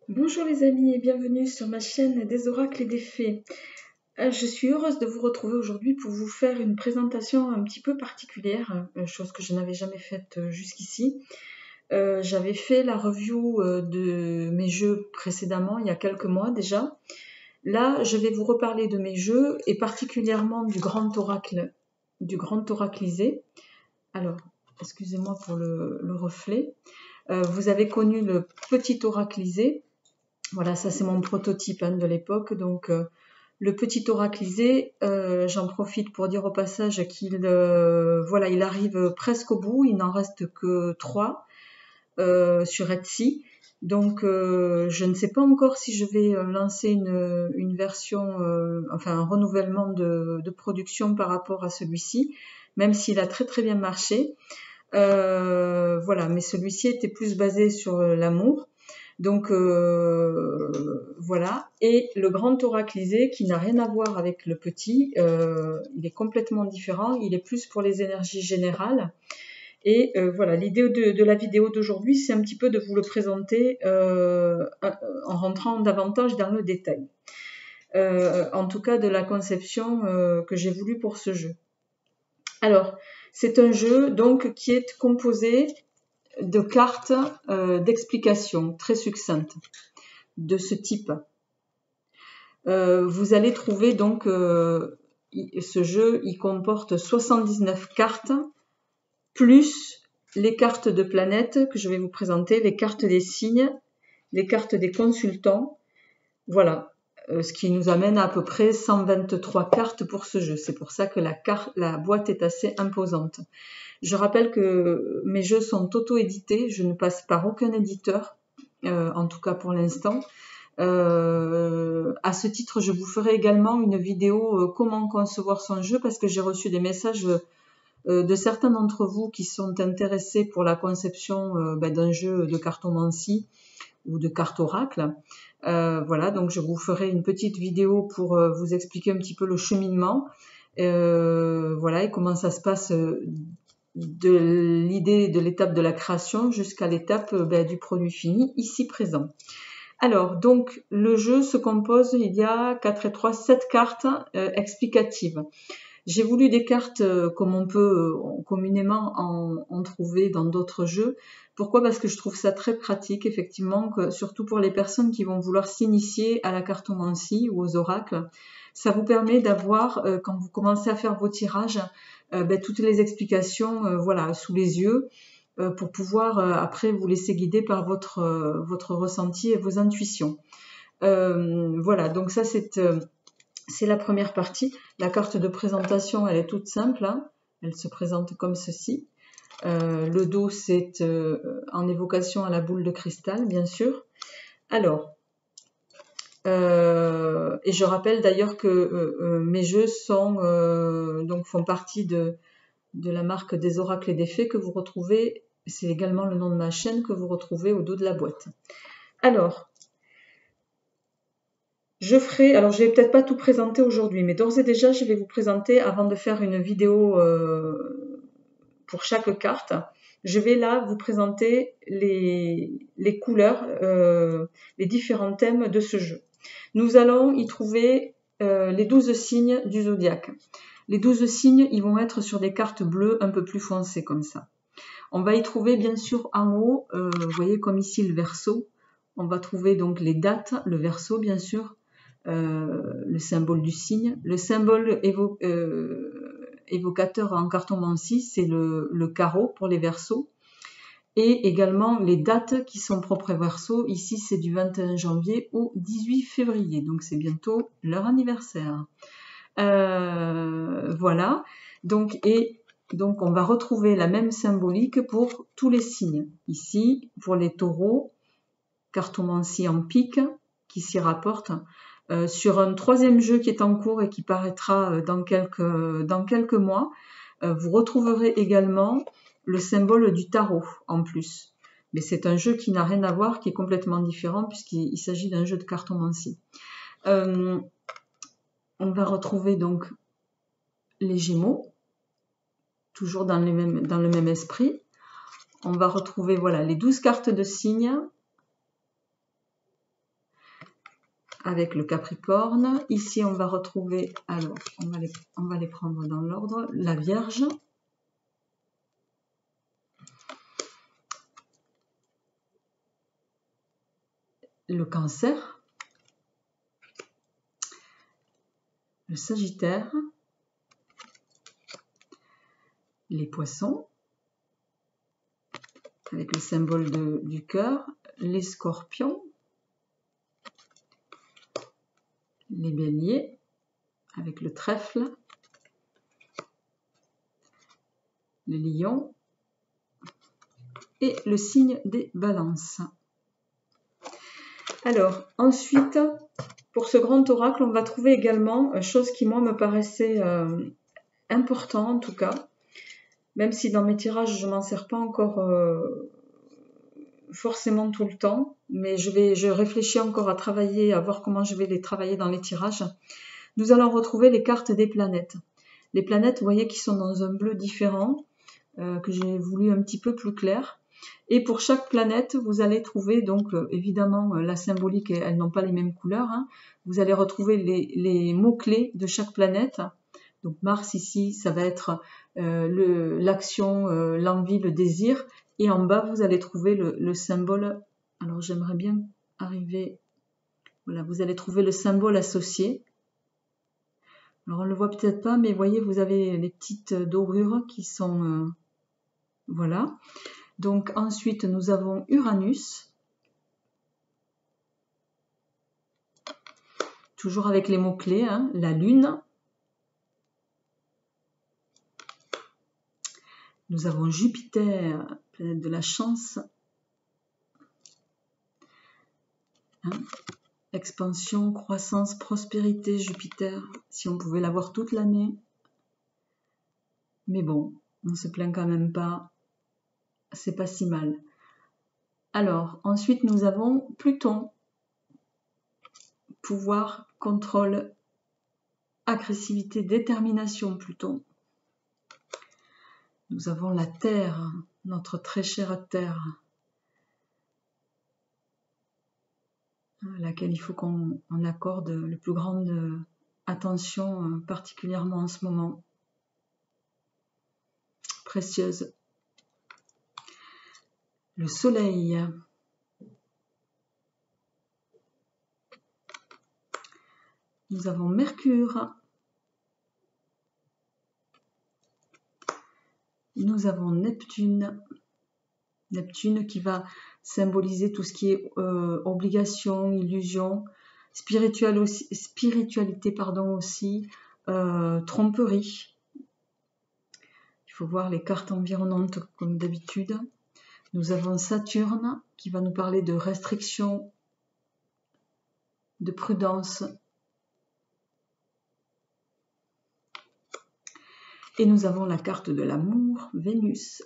Bonjour les amis et bienvenue sur ma chaîne des oracles et des fées. Je suis heureuse de vous retrouver aujourd'hui pour vous faire une présentation un petit peu particulière, chose que je n'avais jamais faite jusqu'ici. J'avais fait la review de mes jeux précédemment, il y a quelques mois déjà. Là, je vais vous reparler de mes jeux et particulièrement du grand oraclisé. Alors, excusez-moi pour le reflet. Vous avez connu le petit oraclisé. Voilà, ça c'est mon prototype de l'époque. Donc le petit oraclisé, j'en profite pour dire au passage qu'il voilà, il arrive presque au bout. Il n'en reste que 3 sur Etsy. Donc je ne sais pas encore si je vais lancer une version, enfin un renouvellement de production par rapport à celui-ci, même s'il a très très bien marché. Voilà, mais celui-ci était plus basé sur l'amour. Donc voilà, et le grand oraclisé qui n'a rien à voir avec le petit, il est complètement différent, il est plus pour les énergies générales. Et voilà, l'idée de la vidéo d'aujourd'hui, c'est un petit peu de vous le présenter en rentrant davantage dans le détail. En tout cas de la conception que j'ai voulu pour ce jeu. Alors, c'est un jeu donc qui est composé de cartes d'explication très succinctes de ce type. Vous allez trouver donc ce jeu, il comporte 79 cartes, plus les cartes de planètes que je vais vous présenter, les cartes des signes, les cartes des consultants. Voilà, ce qui nous amène à peu près 123 cartes pour ce jeu. C'est pour ça que la boîte est assez imposante. Je rappelle que mes jeux sont auto-édités, je ne passe par aucun éditeur, en tout cas pour l'instant. À ce titre, je vous ferai également une vidéo comment concevoir son jeu parce que j'ai reçu des messages de certains d'entre vous qui sont intéressés pour la conception d'un jeu de cartomancie ou de carte oracle. Voilà, donc je vous ferai une petite vidéo pour vous expliquer un petit peu le cheminement, voilà, et comment ça se passe de l'idée de l'étape de la création jusqu'à l'étape du produit fini ici présent. Alors, donc, le jeu se compose, il y a 4 et 3, 7 cartes explicatives. J'ai voulu des cartes comme on peut communément en trouver dans d'autres jeux. Pourquoi? Parce que je trouve ça très pratique, effectivement, surtout pour les personnes qui vont vouloir s'initier à la cartomancie ou aux oracles. Ça vous permet d'avoir, quand vous commencez à faire vos tirages, toutes les explications voilà, sous les yeux, pour pouvoir après vous laisser guider par votre ressenti et vos intuitions. Voilà, donc ça c'est la première partie. La carte de présentation, elle est toute simple, hein. Elle se présente comme ceci. Le dos, c'est en évocation à la boule de cristal, bien sûr. Alors, et je rappelle d'ailleurs que mes jeux donc font partie de la marque des oracles et des fées que vous retrouvez. C'est également le nom de ma chaîne que vous retrouvez au dos de la boîte. Alors, je vais peut-être pas tout présenter aujourd'hui, mais d'ores et déjà, je vais vous présenter, avant de faire une vidéo pour chaque carte, je vais là vous présenter les couleurs, les différents thèmes de ce jeu. Nous allons y trouver les 12 signes du zodiaque. Les 12 signes, ils vont être sur des cartes bleues un peu plus foncées comme ça. On va y trouver bien sûr en haut, vous voyez comme ici le Verseau, on va trouver donc les dates, le Verseau bien sûr, le symbole du signe. Le symbole évocateur en cartomancie, c'est le carreau pour les Verseaux. Et également les dates qui sont propres aux Verseaux. Ici, c'est du 21 janvier au 18 février, donc c'est bientôt leur anniversaire. Voilà, donc on va retrouver la même symbolique pour tous les signes. Ici, pour les taureaux, cartomancie en pique, qui s'y rapporte. Sur un troisième jeu qui est en cours et qui paraîtra dans quelques mois, vous retrouverez également le symbole du tarot en plus. Mais c'est un jeu qui n'a rien à voir, qui est complètement différent puisqu'il s'agit d'un jeu de cartomancie. On va retrouver donc les Gémeaux, toujours dans le même esprit. On va retrouver voilà, les 12 cartes de signes. avec le Capricorne. Ici, on va retrouver, alors, on va les prendre dans l'ordre, la Vierge, le Cancer, le Sagittaire, les Poissons, avec le symbole du cœur, les Scorpions, les Béliers, avec le trèfle, les Lions et le signe des Balances. Alors, ensuite, pour ce grand oracle, on va trouver également, chose qui moi me paraissait important en tout cas, même si dans mes tirages je m'en sers pas encore forcément tout le temps, mais je réfléchis encore à travailler, à voir comment je vais les travailler dans les tirages. Nous allons retrouver les cartes des planètes. Les planètes, vous voyez, qui sont dans un bleu différent, que j'ai voulu un petit peu plus clair. Et pour chaque planète, vous allez trouver, donc évidemment, la symbolique, elles n'ont pas les mêmes couleurs. Hein. Vous allez retrouver les mots-clés de chaque planète. Donc Mars ici, ça va être l'action, l'envie, le désir. Et en bas, vous allez trouver le symbole. Alors j'aimerais bien arriver. Voilà, vous allez trouver le symbole associé. Alors on ne le voit peut-être pas, mais voyez, vous avez les petites dorures qui sont... voilà. Donc ensuite, nous avons Uranus. Toujours avec les mots-clés, hein, la Lune. Nous avons Jupiter, planète de la chance. Hein, expansion, croissance, prospérité, Jupiter. Si on pouvait l'avoir toute l'année. Mais bon, on se plaint quand même pas. C'est pas si mal. Alors, ensuite, nous avons Pluton. Pouvoir, contrôle, agressivité, détermination, Pluton. Nous avons la Terre, notre très chère Terre, à laquelle il faut qu'on accorde la plus grande attention, particulièrement en ce moment. Précieuse. Le Soleil. Nous avons Mercure. Nous avons Neptune. Neptune qui va symboliser tout ce qui est obligation, illusion, spiritualité pardon, aussi, tromperie. Il faut voir les cartes environnantes comme d'habitude. Nous avons Saturne qui va nous parler de restriction, de prudence. Et nous avons la carte de l'amour, Vénus.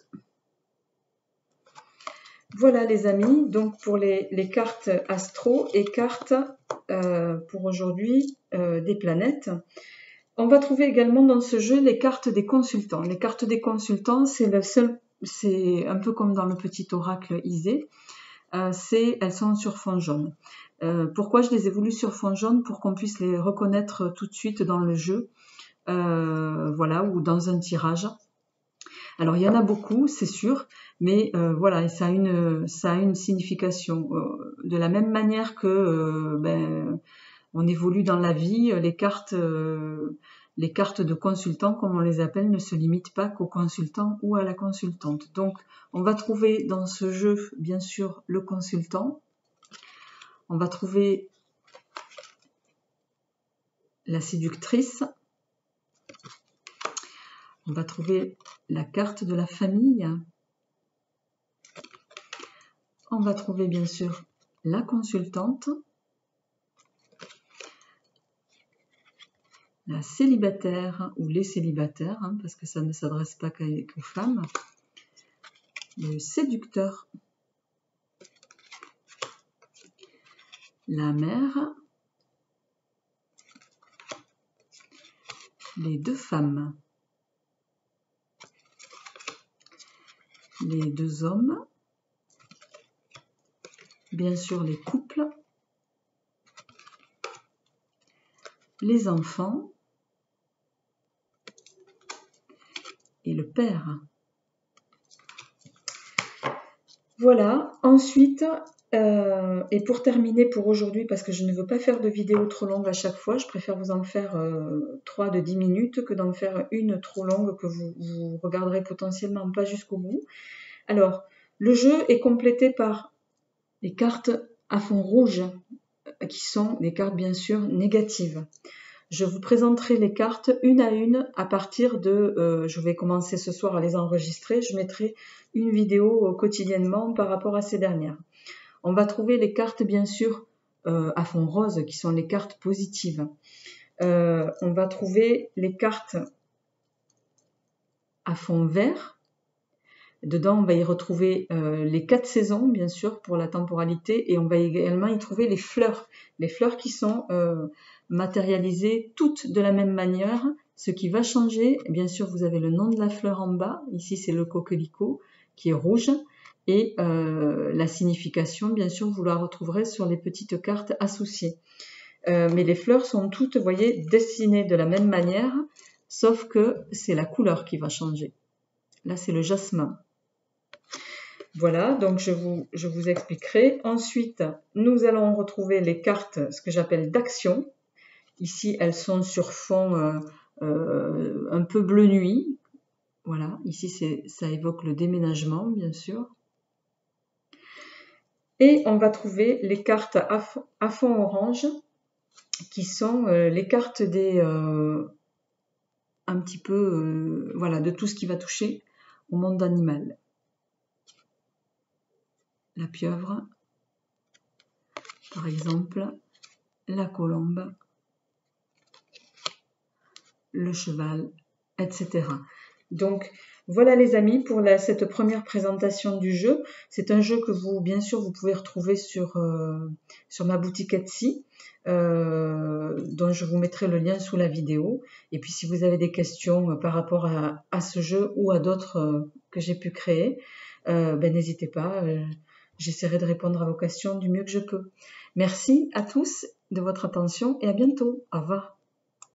Voilà les amis, donc pour les cartes astro et cartes pour aujourd'hui des planètes. On va trouver également dans ce jeu les cartes des consultants. Les cartes des consultants, c'est un peu comme dans le petit oracle Isée. Elles sont sur fond jaune. Pourquoi je les ai voulues sur fond jaune? Pour qu'on puisse les reconnaître tout de suite dans le jeu, voilà, ou dans un tirage. Alors il y en a beaucoup, c'est sûr, mais voilà, ça a une signification. De la même manière que on évolue dans la vie, les cartes de consultants, comme on les appelle, ne se limitent pas qu'au consultant ou à la consultante. Donc, on va trouver dans ce jeu, bien sûr, le consultant. On va trouver la séductrice. On va trouver la carte de la famille. On va trouver, bien sûr, la consultante. La célibataire ou les célibataires, hein, parce que ça ne s'adresse pas qu'aux femmes. Le séducteur. La mère. Les deux femmes. Les deux hommes. Bien sûr, les couples. les enfants et le père. Voilà, ensuite, et pour terminer pour aujourd'hui, parce que je ne veux pas faire de vidéo trop longue à chaque fois, je préfère vous en faire 3 de 10 minutes que d'en faire une trop longue que vous regarderez potentiellement pas jusqu'au bout. Alors, le jeu est complété par les cartes à fond rouge, qui sont des cartes bien sûr négatives. Je vous présenterai les cartes une à une à partir de... je vais commencer ce soir à les enregistrer. Je mettrai une vidéo quotidiennement par rapport à ces dernières. On va trouver les cartes bien sûr à fond rose qui sont les cartes positives. On va trouver les cartes à fond vert. Dedans, on va y retrouver les 4 saisons, bien sûr, pour la temporalité. Et on va également y trouver les fleurs. Les fleurs qui sont matérialisées toutes de la même manière. Ce qui va changer, bien sûr, vous avez le nom de la fleur en bas. Ici, c'est le coquelicot qui est rouge. Et la signification, bien sûr, vous la retrouverez sur les petites cartes associées. Mais les fleurs sont toutes, vous voyez, dessinées de la même manière, sauf que c'est la couleur qui va changer. Là, c'est le jasmin. Voilà, donc je vous expliquerai. Ensuite, nous allons retrouver les cartes, ce que j'appelle d'action. Ici, elles sont sur fond un peu bleu nuit. Voilà, ici, ça évoque le déménagement, bien sûr. Et on va trouver les cartes à fond orange, qui sont les cartes des... un petit peu, voilà, de tout ce qui va toucher au monde animal. La pieuvre, par exemple, la colombe, le cheval, etc. Donc, voilà les amis pour cette première présentation du jeu. C'est un jeu que vous, bien sûr, vous pouvez retrouver sur ma boutique Etsy, dont je vous mettrai le lien sous la vidéo. Et puis, si vous avez des questions par rapport à ce jeu ou à d'autres que j'ai pu créer, n'hésitez pas. J'essaierai de répondre à vos questions du mieux que je peux. Merci à tous de votre attention et à bientôt. Au revoir.